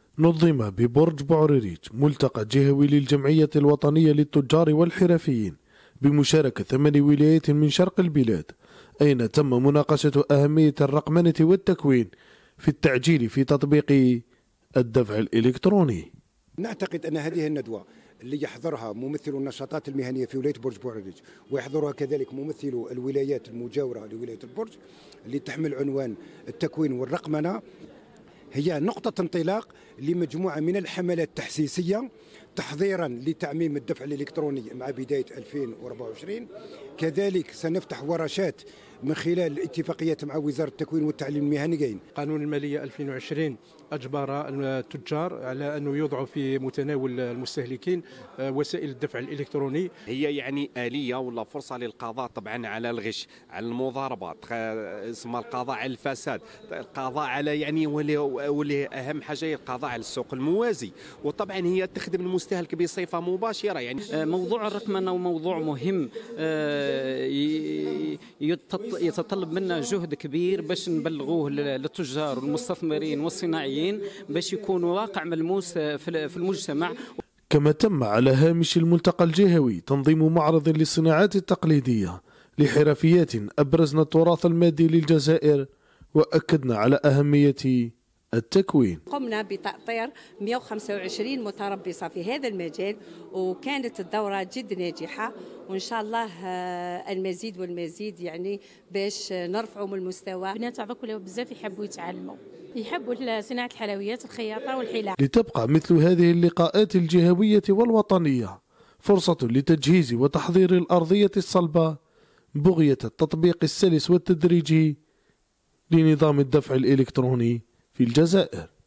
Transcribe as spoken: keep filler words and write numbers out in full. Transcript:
نظم ببرج بوعريريج ملتقى جهوي للجمعية الوطنية للتجار والحرفيين بمشاركة ثمان ولايات من شرق البلاد، أين تم مناقشة أهمية الرقمنة والتكوين في التعجيل في تطبيق الدفع الإلكتروني. نعتقد أن هذه الندوة اللي يحضرها ممثل النشاطات المهنية في ولاية برج بوعريريج ويحضرها كذلك ممثل الولايات المجاورة لولاية البرج اللي تحمل عنوان التكوين والرقمنة، هي نقطة انطلاق لمجموعة من الحملات التحسيسية تحضيرا لتعميم الدفع الإلكتروني مع بداية ألفين وأربعة وعشرين. كذلك سنفتح ورشات من خلال الاتفاقيات مع وزارة التكوين والتعليم المهني. قانون المالية ألفين وعشرين أجبر التجار على أنه يوضعوا في متناول المستهلكين وسائل الدفع الإلكتروني. هي يعني آلية ولا فرصة للقضاء طبعا على الغش، على المضاربات، اسمها القضاء على الفساد، القضاء على يعني واللي أهم حاجة القضاء على السوق الموازي، وطبعا هي تخدم المستهلك بصفة مباشرة. يعني موضوع الرقمنة موضوع مهم يتطلب منا جهد كبير باش نبلغوه للتجار والمستثمرين والصناعيين باش يكون واقع ملموس في المجتمع. كما تم على هامش الملتقى الجهوي تنظيم معرض للصناعات التقليدية لحرفيات أبرزنا التراث المادي للجزائر وأكدنا على أهمية التكوين. قمنا بتأطير مئة وخمسة وعشرين متربصة في هذا المجال، وكانت الدورة جد ناجحة، وإن شاء الله المزيد والمزيد يعني باش نرفعوا من المستوى. بنات عباك بزاف يحبوا يتعلموا، يحبوا صناعة الحلويات الخياطة والحلاقة. لتبقى مثل هذه اللقاءات الجهوية والوطنية فرصة لتجهيز وتحضير الأرضية الصلبة بغية التطبيق السلس والتدريجي لنظام الدفع الإلكتروني في الجزائر.